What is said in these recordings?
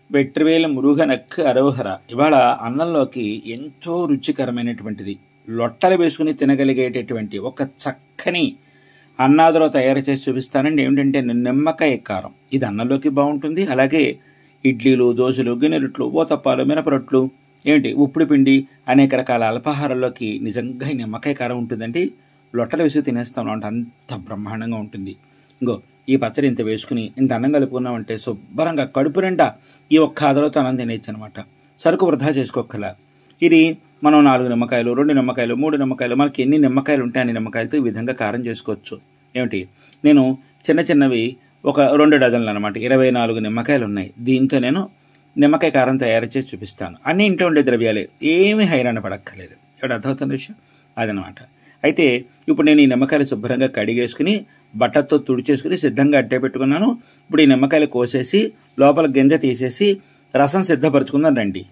వెట్రివేలు మురుగనక్ అరోహర. ఇవాళ అన్నంలోకి ఎంతో రుచికరమైనటువంటిది, లొట్టలు వేసుకుని తినగలిగేటటువంటి ఒక చక్కని అన్నాదులో తయారు చేసి చూపిస్తానండి. ఏమిటంటే నిమ్మకాయ కారం. ఇది అన్నంలోకి బాగుంటుంది. అలాగే ఇడ్లీలు, దోశలు, గిన్నెరొట్లు, ఊతప్పాలు, మినపరొట్లు, ఉప్పుడు పిండి, అనేక రకాల అల్పాహారాల్లోకి నిజంగా ఈ నిమ్మకాయ కారం ఉంటుందండి. లొట్టలు వేసి తినేస్తాం అంటే అంత బ్రహ్మాండంగా ఉంటుంది. ఇంకో ఈ పచ్చడి ఇంత వేసుకుని ఇంత అన్నం కలుపుకున్నామంటే శుభ్రంగా కడుపు నిండా ఈ ఒక్క ఆదరతో అన్నం తినేయచ్చు అనమాట. సరుకు వృధా చేసుకోగల. ఇది మనం 4 నిమ్మకాయలు, 2 నిమ్మకాయలు, 3 నిమ్మకాయలు, మనకి ఎన్ని నిమ్మకాయలు ఉంటే అన్ని నిమ్మకాయలతో ఈ విధంగా కారం చేసుకోవచ్చు. నేను చిన్నవి ఒక 2 డజన్లు అనమాట, 24 నిమ్మకాయలు ఉన్నాయి. దీంతో నేను నిమ్మకాయ కారం తయారు చేసి చూపిస్తాను. అన్ని ఇంట్లో ఉండే ద్రవ్యాలే, ఏమీ హైరాణ పడక్కర్లేదు. ఇక్కడ అర్థమవుతున్న విషయం అదనమాట. అయితే ఇప్పుడు నేను ఈ నిమ్మకాయలు శుభ్రంగా కడిగేసుకుని బట్టతో తుడిచేసుకుని సిద్ధంగా అట్టే పెట్టుకున్నాను. ఇప్పుడు ఈ నిమ్మకాయలు కోసేసి లోపల గింజ తీసేసి రసం సిద్ధపరచుకుందాం రండి.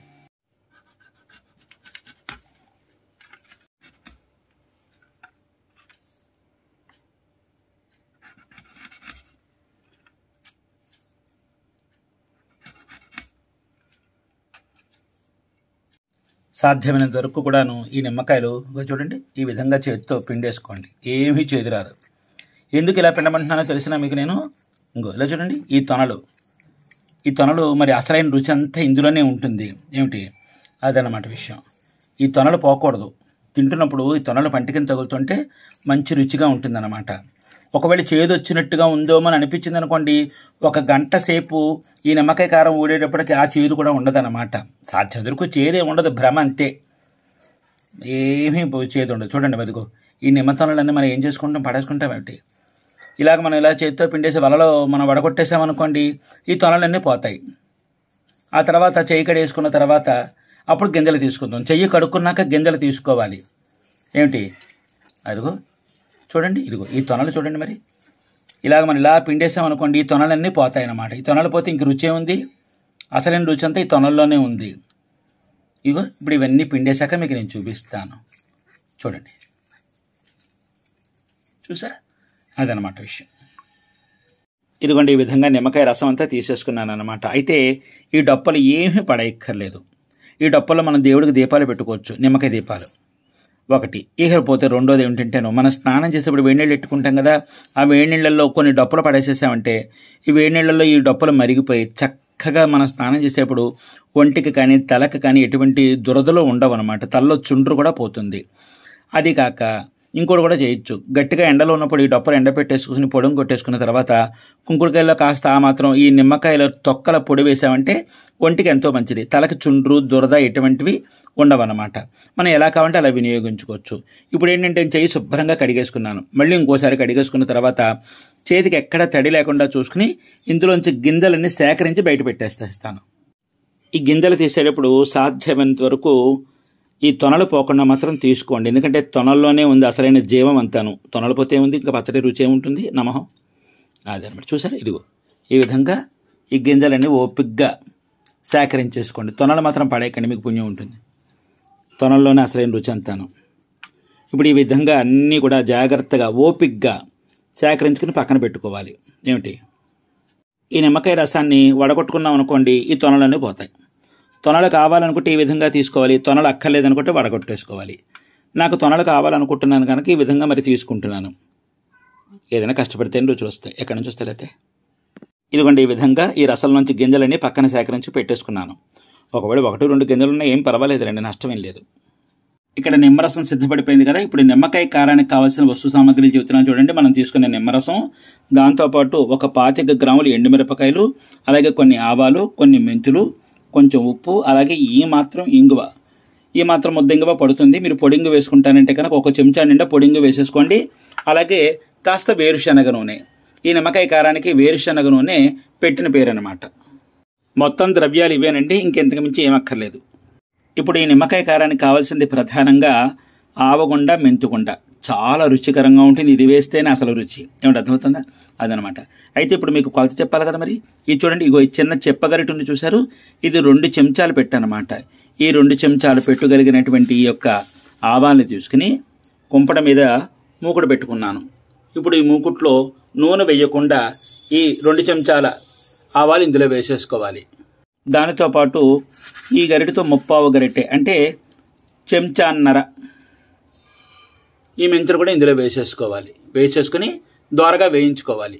సాధ్యమైనంత వరకు కూడాను ఈ నిమ్మకాయలు చూడండి ఈ విధంగా చేతితో పిండేసుకోండి. ఏమీ చేదురాదు. ఎందుకు ఇలా పిండమంటున్నానో తెలిసినా మీకు నేను ఇలా చూడండి ఈ తొనలు మరి అసలైన రుచి అంతా ఇందులోనే ఉంటుంది. అదన్నమాట విషయం. ఈ తొనలు పోకూడదు. తింటున్నప్పుడు ఈ తొనలు పంటికిని తగులుతుంటే మంచి రుచిగా ఉంటుందన్నమాట. ఒకవేళ చేదు వచ్చినట్టుగా ఉందోమని అనిపించింది అనుకోండి, 1 గంట సేపు ఈ నిమ్మకాయ కారం ఊడేటప్పటికి ఆ చేదు కూడా ఉండదన్నమాట. సాధ్యం వరకు చేదే ఉండదు, భ్రమ అంతే. ఏమీ చేదు ఉండదు. చూడండి మరిగో ఈ నిమ్మతొనలన్నీ మనం ఏం చేసుకుంటాం, పడేసుకుంటాం. ఇలాగ మనం ఇలా చేతితో పిండేసి వలలో మనం వడగొట్టేసామనుకోండి, ఈ తొనలన్నీ పోతాయి. ఆ తర్వాత చెయ్యి కడేసుకున్న తర్వాత అప్పుడు గింజలు తీసుకుందాం. చెయ్యి కడుక్కున్నాక గింజలు తీసుకోవాలి. అదిగో చూడండి, ఇదిగో ఈ తొనలు చూడండి. మరి ఇలాగ మనం ఇలా పిండేసామనుకోండి, ఈ తొనలన్నీ పోతాయి అన్నమాట. ఈ తొనలు పోతే ఇంక రుచి ఏముంది? అసలైన రుచి అంతా ఈ తొనల్లోనే ఉంది. ఇగో ఇప్పుడు ఇవన్నీ పిండేశాక మీకు నేను చూపిస్తాను. చూడండి, చూసారా? అదనమాట విషయం. ఇదిగోండి ఈ విధంగా నిమ్మకాయ రసం అంతా తీసేసుకున్నాను అనమాట. అయితే ఈ డొప్పలు ఏమీ పడేయక్కర్లేదు. ఈ డొప్పల్లో మనం దేవుడికి దీపాలు పెట్టుకోవచ్చు, నిమ్మకాయ దీపాలు. ఒకటి. ఇకపోతే రెండోది ఏమిటంటేను, మనం స్నానం చేసేప్పుడు వేడి నీళ్ళు పెట్టుకుంటాం కదా, ఆ వేడి నీళ్ళల్లో కొన్ని డొప్పలు పడేసేసామంటే ఈ వేడి నీళ్ళల్లో ఈ డొప్పలు మరిగిపోయి చక్కగా మనం స్నానం చేసేప్పుడు ఒంటికి కానీ తలకు కానీ ఎటువంటి దురదలు ఉండవు అనమాట. తలలో చుండ్రు కూడా పోతుంది. అది కాక ఇంకోటి కూడా చేయొచ్చు. గట్టిగా ఎండలో ఉన్నప్పుడు ఈ డొప్పలు ఎండ పెట్టేసుకుని పొడుం కొట్టేసుకున్న తర్వాత కుంకుడుకాయల్లో కాస్త ఆ మాత్రం ఈ నిమ్మకాయల తొక్కల పొడి వేసామంటే ఒంటికి ఎంతో మంచిది. తలకి చుండ్రు, దురద ఎటువంటివి ఉండవన్నమాట. మనం ఎలా కావాలంటే అలా వినియోగించుకోవచ్చు. ఇప్పుడు ఏంటంటే చెయ్యి శుభ్రంగా కడిగేసుకున్నాను. మళ్ళీ ఇంకోసారి కడిగేసుకున్న తర్వాత చేతికి ఎక్కడ తడి లేకుండా చూసుకుని ఇందులోంచి గింజలన్నీ సేకరించి బయట పెట్టేస్తాను. ఈ గింజలు తీసేటప్పుడు సాధ్యమైనంత వరకు ఈ తొనలు పోకుండా మాత్రం తీసుకోండి. ఎందుకంటే తొనల్లోనే ఉంది అసలైన జీవం అంతాను. తొనలు పోతే ఉంది, ఇంకా పచ్చడి రుచి ఏముంటుంది? నమహం. అదనమాట. చూసారా? ఇదిగో ఈ విధంగా ఈ గింజలన్నీ ఓపిగ్గా సేకరించేసుకోండి. తొనలు మాత్రం పడేయకండి, మీకు పుణ్యం ఉంటుంది. తొనల్లోనే అసలైన రుచి అంతాను. ఇప్పుడు ఈ విధంగా అన్నీ కూడా జాగ్రత్తగా ఓపిగ్గా సేకరించుకుని పక్కన పెట్టుకోవాలి. ఈ నిమ్మకాయ రసాన్ని వడగొట్టుకున్నాం అనుకోండి, ఈ తొనలన్నీ పోతాయి. తొనలు కావాలనుకుంటే ఈ విధంగా తీసుకోవాలి, తొనలు అక్కర్లేదనుకుంటే వడగొట్టేసుకోవాలి. నాకు తొనలు కావాలనుకుంటున్నాను కనుక ఈ విధంగా మరి తీసుకుంటున్నాను. ఏదైనా కష్టపడితే రుచులు వస్తాయి, ఎక్కడి నుంచి వస్తాయితే. ఇదిగోండి ఈ విధంగా ఈ రసం నుంచి గింజలన్నీ పక్కన సేకరించి పెట్టేసుకున్నాను. ఒకవేళ 1-2 గింజలు ఉన్నాయి, ఏం పర్వాలేదులేండి, నష్టమేం లేదు. ఇక్కడ నిమ్మరసం సిద్ధపడిపోయింది కదా. ఇప్పుడు నిమ్మకాయ కారానికి కావాల్సిన వస్తు సామాగ్రిలు చెబుతున్నాను చూడండి. మనం తీసుకునే నిమ్మరసం, దాంతోపాటు ఒక 25 గ్రాములు ఎండుమిరపకాయలు, అలాగే కొన్ని ఆవాలు, కొన్ని మెంతులు, కొంచెం ఉప్పు, అలాగే ఈ మాత్రం ఇంగువ. ఈ మాత్రం ముద్ద ఇంగువ పడుతుంది. మీరు పొడింగు వేసుకుంటానంటే కనుక 1 చెంచా నిండా పొడింగు వేసేసుకోండి. అలాగే కాస్త వేరుశనగ నూనె. ఈ నిమ్మకాయ కారానికి వేరుశనగ నూనె పెట్టిన పేరు అనమాట. మొత్తం ద్రవ్యాలు ఇవేనండి, ఇంకెంతకు మించి ఏమక్కర్లేదు. ఇప్పుడు ఈ నిమ్మకాయ కారానికి కావాల్సింది ప్రధానంగా ఆవగుండ, మెంతుగుండ. చాలా రుచికరంగా ఉంటుంది. ఇది వేస్తేనే అసలు రుచి. అర్థమవుతుందా? అదనమాట. అయితే ఇప్పుడు మీకు కొలత చెప్పాలి కదా. మరి ఇది చూడండి, ఇగో చిన్న చెప్పగరిటి ఉంది చూసారు, ఇది 2 చెంచాలు పెట్టనమాట. ఈ 2 చెంచాలు పెట్టుగలిగినటువంటి ఈ యొక్క ఆవాల్ని తీసుకుని కుంపట మీద మూకుడు పెట్టుకున్నాను. ఇప్పుడు ఈ మూకుట్లో నూనె వేయకుండా ఈ 2 చెంచాల ఆవాలు ఇందులో వేసేసుకోవాలి. దానితో పాటు ఈ గరిటెతో 1/4 గరిటె అంటే చెంచాన్నర ఈ మెంతులు కూడా ఇందులో వేసేసుకోవాలి. వేసేసుకుని దోరగా వేయించుకోవాలి.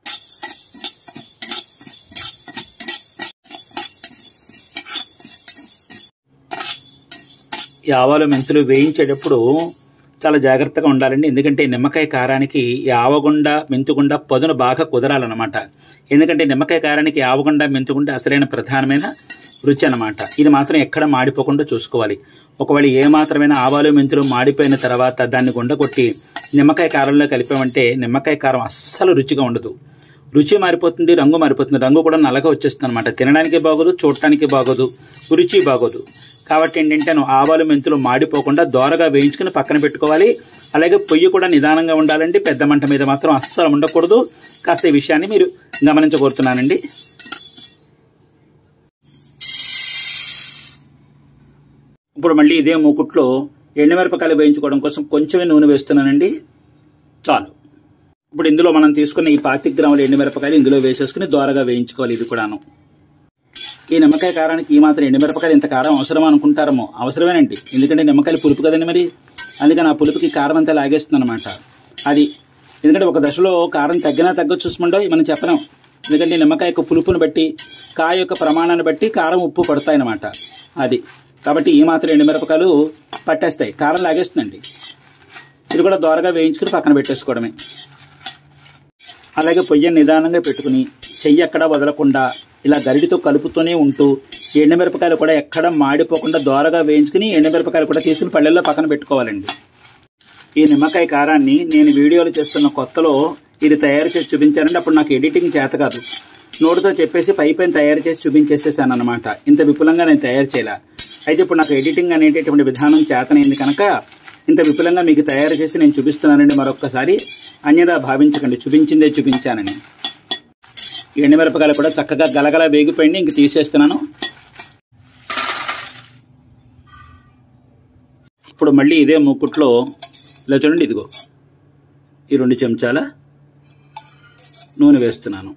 ఈ ఆవాలు మెంతులు వేయించేటప్పుడు చాలా జాగ్రత్తగా ఉండాలండి. ఎందుకంటే నిమ్మకాయ కారానికి ఈ ఆవగుండ మెంతుగుండ పదును బాగా కుదరాలన్నమాట. ఎందుకంటే నిమ్మకాయ కారానికి ఆవగుండ మెంతుగుండ అసలైన ప్రధానమైన రుచి అన్నమాట. ఇది మాత్రం ఎక్కడ మాడిపోకుండా చూసుకోవాలి. ఒకవేళ ఏ మాత్రమైనా ఆవాలు మెంతులు మాడిపోయిన తర్వాత దాన్ని గుండ కొట్టి నిమ్మకాయ కారంలో కలిపామంటే నిమ్మకాయ కారం అస్సలు రుచిగా ఉండదు. రుచి మారిపోతుంది, రంగు మారిపోతుంది. రంగు కూడా నల్లగా వచ్చేస్తుంది అనమాట. తినడానికి బాగోదు, చూడటానికి బాగోదు, రుచి బాగోదు. కాబట్టి ఏంటంటే ఆవాలు మెంతులు మాడిపోకుండా దోరగా వేయించుకుని పక్కన పెట్టుకోవాలి. అలాగే పొయ్యి కూడా నిదానంగా ఉండాలండి. పెద్ద మంట మీద మాత్రం అస్సలు ఉండకూడదు. కాస్త ఈ విషయాన్ని మీరు గమనించగోరుతున్నానండి. ఇప్పుడు మళ్ళీ ఇదే మూకుట్లో ఎండుమిరపకాయలు వేయించుకోవడం కోసం కొంచెమే నూనె వేస్తున్నానండి. చాలు. ఇప్పుడు ఇందులో మనం తీసుకున్న ఈ 25 గ్రాముల ఎండుమిరపకాయలు ఇందులో వేసేసుకుని దోరగా వేయించుకోవాలి. ఇది కూడాను ఈ నిమ్మకాయ కారానికి ఈ మాత్రం ఎండుమిరపకాయలు ఇంత కారం అవసరం అనుకుంటారేమో, అవసరమేనండి. ఎందుకంటే నిమ్మకాయలు పులుపు కదండి మరి. అందుకని ఆ పులుపుకి కారం అంతా లాగేస్తుంది అనమాట. అది ఎందుకంటే ఒక దశలో కారం తగ్గినా తగ్గొచ్చు చూసుకుంటో మనం చెప్పలేం. ఎందుకంటే నిమ్మకాయ యొక్క పులుపుని బట్టి, కాయ యొక్క ప్రమాణాన్ని బట్టి కారం ఉప్పు పడతాయి అన్నమాట. అది కాబట్టి ఈ మాత్రం ఎండుమిరపకాయలు పట్టేస్తాయి, కారం లాగేస్తుందండి. ఇది కూడా దోరగా వేయించుకుని పక్కన పెట్టేసుకోవడమే. అలాగే పొయ్యి నిదానంగా పెట్టుకుని చెయ్యి ఎక్కడా వదలకుండా ఇలా గరిటితో కలుపుతూనే ఉంటూ ఎండుమిరపకాయలు కూడా ఎక్కడ మాడిపోకుండా దోరగా వేయించుకుని ఎండుమిరపకాయలు కూడా తీసుకుని పళ్ళెల్లో పక్కన పెట్టుకోవాలండి. ఈ నిమ్మకాయ కారాన్ని నేను వీడియోలు చేస్తున్న కొత్తలో ఇది తయారు చేసి చూపించానండి. అప్పుడు నాకు ఎడిటింగ్ చేత కాదు, నోటితో చెప్పేసి పైన తయారు చేసి చూపించేసేసాను అనమాట. ఇంత విపులంగా నేను తయారు చేయాల. అయితే ఇప్పుడు నాకు ఎడిటింగ్ అనేటటువంటి విధానం చేతనైంది కనుక ఇంత విపులంగా మీకు తయారు చేసి నేను చూపిస్తున్నానండి. మరొక్కసారి అన్యదా భావించకండి, చూపించిందే చూపించానండి. ఎండుమిరపకాయలు కూడా చక్కగా గలగల వేగిపోయింది. ఇంక తీసేస్తున్నాను. ఇప్పుడు మళ్ళీ ఇదే మూకుట్లో ఇలా చూడండి, ఇదిగో ఈ 2 చెంచాల నూనె వేస్తున్నాను.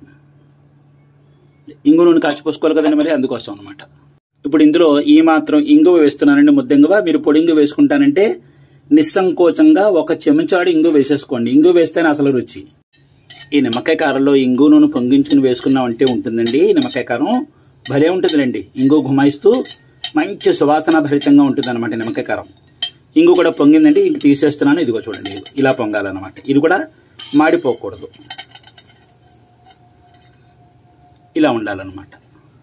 ఇంగు నూనె కాచిపోసుకోవాలి కదండి మరి, అందుకోసం అనమాట. ఇప్పుడు ఇందులో ఈ మాత్రం ఇంగువ వేస్తున్నానండి, ముద్దంగువ. మీరు పొడింగు వేసుకుంటానంటే నిస్సంకోచంగా 1 చెంచాడు ఇంగు వేసేసుకోండి. ఇంగు వేస్తేనే అసలు రుచి. ఈ నిమ్మకాయ కారంలో ఇంగు నూనె పొంగించుకుని వేసుకున్నామంటే ఉంటుందండి. నిమ్మకాయ కారం భలే ఉంటుందిలేండి. ఇంగు గుమాయిస్తూ మంచి సువాసన భరితంగా ఉంటుంది అనమాట నిమ్మకాయ కారం. ఇంగు కూడా పొంగిందండి. ఇంక తీసేస్తున్నాను. ఇదిగో చూడండి, ఇలా పొంగాలన్నమాట. ఇది కూడా మాడిపోకూడదు, ఇలా ఉండాలన్నమాట.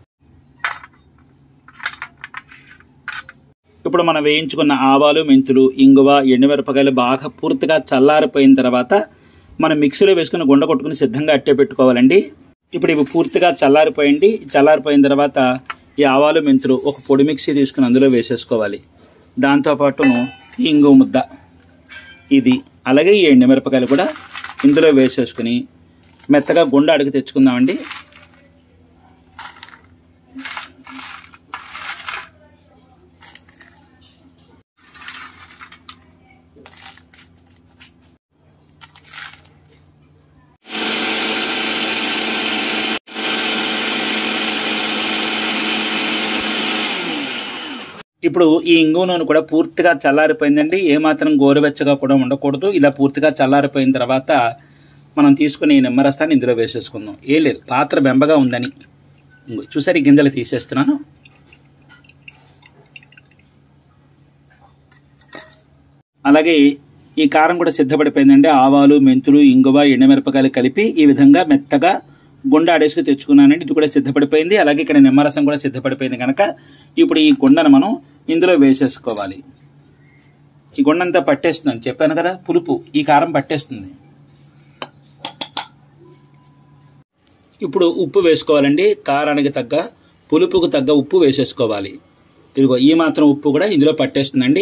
ఇప్పుడు మనం వేయించుకున్న ఆవాలు మెంతులు ఇంగువ ఎండుమిరపకాయలు బాగా పూర్తిగా చల్లారిపోయిన తర్వాత మనం మిక్సీలో వేసుకుని గుండ కొట్టుకుని సిద్ధంగా అట్టే పెట్టుకోవాలండి. ఇప్పుడు ఇవి పూర్తిగా చల్లారిపోయింది. చల్లారిపోయిన తర్వాత ఈ ఆవాలు మెంతులు ఒక పొడి మిక్సీ తీసుకుని అందులో వేసేసుకోవాలి. దాంతోపాటును ఈ ఇంగువ ముద్ద ఇది, అలాగే ఈ ఎండుమిరపకాయలు కూడా ఇందులో వేసేసుకుని మెత్తగా గుండ అడిగి తెచ్చుకుందామండి. ఇప్పుడు ఈ ఇంగువ నూనె కూడా పూర్తిగా చల్లారిపోయిందండి. ఏమాత్రం గోరువెచ్చగా కూడా ఉండకూడదు. ఇలా పూర్తిగా చల్లారిపోయిన తర్వాత మనం తీసుకుని నిమ్మరసాన్ని ఇందులో వేసేసుకుందాం. ఏం లేదు, పాత్ర బెంబగా ఉందని చూసారు, ఈ గింజలు తీసేస్తున్నాను. అలాగే ఈ కారం కూడా సిద్ధపడిపోయిందండి. ఆవాలు మెంతులు ఇంగువ ఎండుమిరపకాయలు కలిపి ఈ విధంగా మెత్తగా గుండ ఆడేసుకు తెచ్చుకున్నానండి. ఇది కూడా సిద్ధపడిపోయింది. అలాగే ఇక్కడ నిమ్మరసం కూడా సిద్ధపడిపోయింది కనుక ఇప్పుడు ఈ గుండను మనం ఇందులో వేసేసుకోవాలి. ఈ గుండ అంతా పట్టేస్తుందని చెప్పాను కదా, పులుపు ఈ కారం పట్టేస్తుంది. ఇప్పుడు ఉప్పు వేసుకోవాలండి. కారానికి తగ్గ పులుపుకు తగ్గ ఉప్పు వేసేసుకోవాలి. ఇదిగో ఈ మాత్రం ఉప్పు కూడా ఇందులో పట్టేస్తుందండి.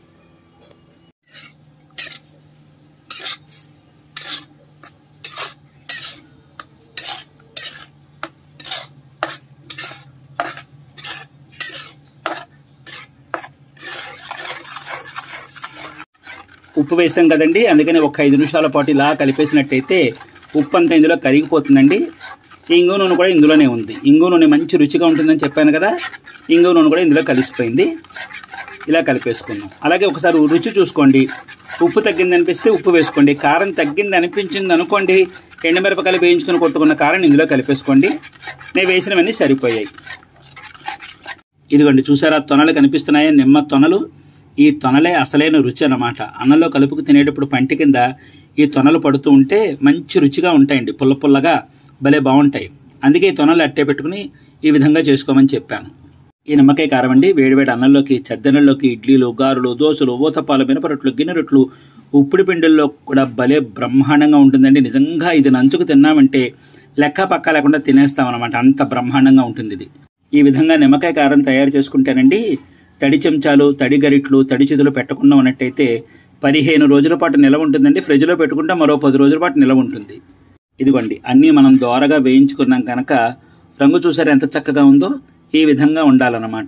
ఉప్పు వేసాం కదండి, అందుకని ఒక 5 నిమిషాల పాటు ఇలా కలిపేసినట్టయితే ఉప్పు అంతా ఇందులో కరిగిపోతుందండి. ఈ ఇంగువ నూనె కూడా ఇందులోనే ఉంది. ఇంగువ నూనె మంచి రుచిగా ఉంటుందని చెప్పాను కదా, ఇంగువ నూనె కూడా ఇందులో కలిసిపోయింది. ఇలా కలిపేసుకుందాం. అలాగే ఒకసారి రుచి చూసుకోండి. ఉప్పు తగ్గింది అనిపిస్తే ఉప్పు వేసుకోండి. కారం తగ్గింది అనిపించింది అనుకోండి, ఎండుమిరపకాయలు వేయించుకొని కొట్టుకున్న కారం ఇందులో కలిపేసుకోండి. నేను వేసినవన్నీ సరిపోయాయి. ఇదిగోండి చూసారా, తొనలు కనిపిస్తున్నాయా, నిమ్మ తొనలు. ఈ తొనలే అసలైన రుచి అన్నమాట. అన్నంలో కలుపుకు తినేటప్పుడు పంటి కింద ఈ తొనలు పడుతూ ఉంటే మంచి రుచిగా ఉంటాయండి, పుల్ల పుల్లగా భలే బాగుంటాయి. అందుకే ఈ తొనలు అట్టే పెట్టుకుని ఈ విధంగా చేసుకోమని చెప్పాను. ఈ నిమ్మకాయ కారం అండి వేడివేడి అన్నంలోకి, చద్దనంలోకి, ఇడ్లీలు, గారులు, దోశలు, ఊతప్పాలు, మినపరొట్లు, గిన్నె రొట్లు, ఉప్పుడు పిండిల్లో కూడా భలే బ్రహ్మాండంగా ఉంటుందండి. నిజంగా ఇది నంచుకు తిన్నామంటే లెక్క పక్క లేకుండా తినేస్తామన్నమాట, అంత బ్రహ్మాండంగా ఉంటుంది ఇది. ఈ విధంగా నిమ్మకాయ కారం తయారు చేసుకుంటేనండి తడి చెంచాలు, తడి గరిట్లు, తడి చేతులు పెట్టకుండా ఉన్నట్టయితే 15 రోజుల పాటు నిలవ ఉంటుందండి. ఫ్రిడ్జ్లో పెట్టుకుంటే మరో 10 రోజుల పాటు నిలవ ఉంటుంది. ఇదిగోండి అన్నీ మనం దోరగా వేయించుకున్నాం కనుక రంగు చూసారు ఎంత చక్కగా ఉందో. ఈ విధంగా ఉండాలన్నమాట.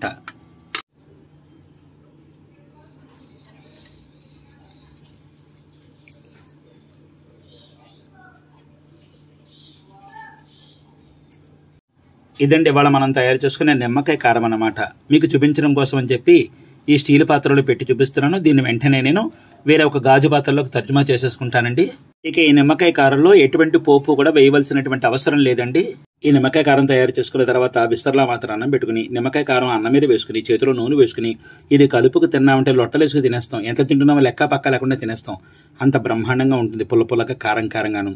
ఇదండి ఇవాళ మనం తయారు చేసుకునే నిమ్మకాయ కారం అన్నమాట. మీకు చూపించడం కోసం అని చెప్పి ఈ స్టీల్ పాత్రలో పెట్టి చూపిస్తున్నాను. దీన్ని వెంటనే నేను వేరే ఒక గాజు పాత్రలోకి తర్జుమా చేసేసుకుంటానండి. ఇక ఈ నిమ్మకాయ కారంలో ఎటువంటి పోపు కూడా వేయవలసినటువంటి అవసరం లేదండి. ఈ నిమ్మకాయ కారం తయారు చేసుకున్న తర్వాత బిస్తర్లా మాత్రం అన్నం పెట్టుకుని నిమ్మకాయ కారం అన్నం మీద వేసుకుని చేతిలో నూనె వేసుకుని ఇది కలుపుకు తిన్నామంటే లొట్టలేసుకు తినేస్తాం. ఎంత తింటున్నామో లెక్క పక్క లేకుండా తినేస్తాం. అంత బ్రహ్మాండంగా ఉంటుంది, పుల్ల పుల్లగా కారం కారంగాను.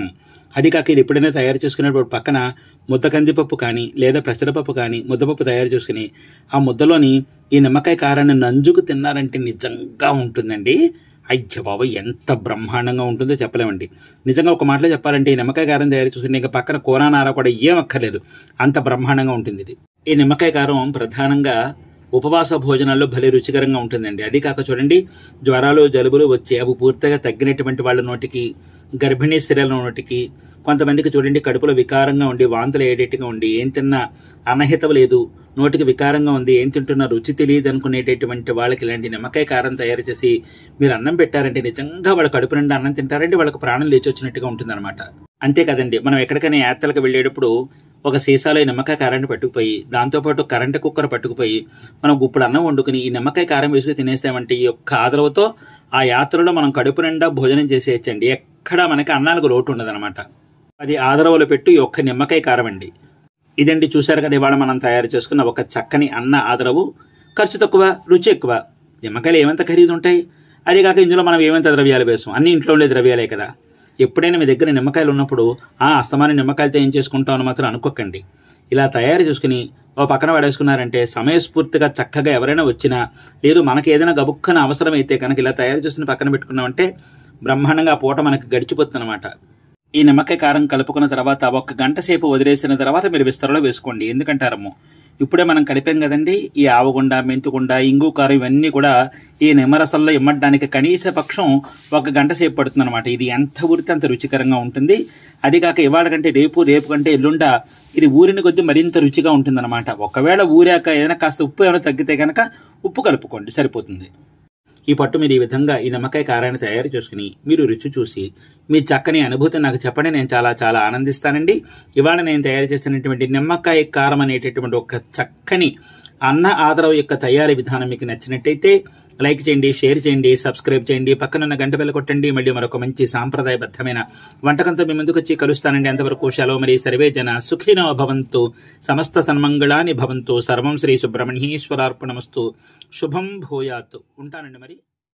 అది కాక ఇది ఎప్పుడైనా తయారు చేసుకునేటప్పుడు పక్కన ముద్ద కందిపప్పు కానీ లేదా పెసరపప్పు కానీ ముద్దపప్పు తయారు చేసుకుని ఆ ముద్దలోని ఈ నిమ్మకాయ కారాన్ని నంజుకు తిన్నారంటే నిజంగా ఉంటుందండి. అయ్య బాబోయ్ ఎంత బ్రహ్మాండంగా ఉంటుందో చెప్పలేమండి. నిజంగా ఒక మాటలో చెప్పాలంటే ఈ నిమ్మకాయ కారం తయారు చేసుకుని ఇంకా పక్కన కూరనార కూడా ఏం అక్కర్లేదు, అంత బ్రహ్మాండంగా ఉంటుంది ఇది. ఈ నిమ్మకాయ కారం ప్రధానంగా ఉపవాస భోజనాల్లో భలే రుచికరంగా ఉంటుందండి. అది కాక చూడండి, జ్వరాలు జలుబులు వచ్చి అవి పూర్తిగా తగ్గినటువంటి వాళ్ళ నోటికి, గర్భిణీ స్త్రీల నోటికి, కొంతమందికి చూడండి కడుపులో వికారంగా ఉండి వాంతులు ఏడేట్టుగా ఉండి ఏం తిన్నా అనహితం లేదు, నోటికి వికారంగా ఉంది, ఏం తింటున్నా రుచి తెలియదు అనుకునేటటువంటి వాళ్ళకి ఇలాంటి నిమ్మకాయ కారం తయారు చేసి మీరు అన్నం పెట్టారంటే నిజంగా వాళ్ళ కడుపు నిండా అన్నం తింటారంటే వాళ్ళకి ప్రాణం లేచి వచ్చినట్టుగా ఉంటుందన్నమాట. అంతే కదండి, మనం ఎక్కడికైనా యాత్రలకు వెళ్ళేటప్పుడు ఒక సీసాలో ఈ నిమ్మకాయ కారాన్ని పట్టుకుపోయి దాంతోపాటు కరెంటు కుక్కర్ పట్టుకుపోయి మనం గుప్పుడు అన్నం వండుకుని ఈ నిమ్మకాయ కారం వేసుకుని తినేసామంటే ఈ యొక్క ఆదరవుతో ఆ యాత్రలో మనం కడుపు నిండా భోజనం చేసేయచ్చండి. ఎక్కడా మనకి అన్నాలకు లోటు ఉండదన్నమాట. అది ఆదరవులో పెట్టు ఈ ఒక్క నిమ్మకాయ కారం అండి. ఇదండి చూశారు కదా ఇవాళ మనం తయారు చేసుకున్న ఒక చక్కని అన్న ఆదరవు. ఖర్చు తక్కువ, రుచి ఎక్కువ. నిమ్మకాయలు ఏమంత ఖరీదు ఉంటాయి. అది కాక ఇందులో మనం ఏమంత ద్రవ్యాలు వేసాం, అన్ని ఇంట్లో ఉండే ద్రవ్యాలే కదా. ఎప్పుడైనా మీ దగ్గర నిమ్మకాయలు ఉన్నప్పుడు అస్తమాన నిమ్మకాయలతో ఏం చేసుకుంటాం అని మాత్రం అనుకోకండి. ఇలా తయారు చేసుకుని ఓ పక్కన పడేసుకున్నారంటే సమయస్ఫూర్తిగా చక్కగా ఎవరైనా వచ్చినా లేదు మనకి ఏదైనా గబుక్కన అవసరం అయితే కనుక ఇలా తయారు చేసుకుని పక్కన పెట్టుకున్నామంటే బ్రహ్మాండంగా ఆ పూట మనకి గడిచిపోతుంది అనమాట. ఈ నిమ్మకాయ కారం కలుపుకున్న తర్వాత 1 గంట సేపు వదిలేసిన తర్వాత మీరు బిస్తరలో వేసుకోండి. ఎందుకంటారమ్మో ఇప్పుడే మనం కలిపాం కదండి, ఈ ఆవగుండ, మెంతుగుండ, ఇంగు కారం ఇవన్నీ కూడా ఈ నిమ్మరసంలో ఇమ్మడానికి కనీస పక్షం 1 గంట సేపు పడుతుంది అనమాట. ఇది ఎంత ఊరితే అంత రుచికరంగా ఉంటుంది. అది కాక ఇవాళ కంటే రేపు కంటే ఎల్లుండ ఇది ఊరిని కొద్దీ మరింత రుచిగా ఉంటుందన్నమాట. ఒకవేళ ఊరాక ఏదైనా కాస్త ఉప్పు ఏమైనా తగ్గితే కనుక ఉప్పు కలుపుకోండి, సరిపోతుంది. ఈ పట్టు మీరు ఈ విధంగా ఈ నిమ్మకాయ కారాన్ని తయారు చేసుకుని మీరు రుచి చూసి మీ చక్కని అనుభూతి నాకు చెప్పండి. నేను చాలా చాలా ఆనందిస్తానండి. ఇవాళ నేను తయారు చేసినటువంటి నిమ్మకాయ కారం అనేటటువంటి ఒక చక్కని అన్న ఆదరవు యొక్క తయారీ విధానం మీకు నచ్చినట్టయితే లైక్ చేయండి, షేర్ చేయండి, సబ్స్క్రైబ్ చేయండి, పక్కనున్న గంట బెల్ కొట్టండి. మళ్ళీ మరొక మంచి సాంప్రదాయబద్ధమైన వంటకంతో మీ ముందుకు వచ్చి కలుస్తానండి. అంతవరకు సెలవు. మరి సర్వే జన సుఖినో భవంతు, సమస్త సన్మంగళాని భవంతు, సర్వం శ్రీ సుబ్రహ్మణ్యేశ్వరార్పణమస్తు. శుభం భూయాత్. ఉంటానండి మరి.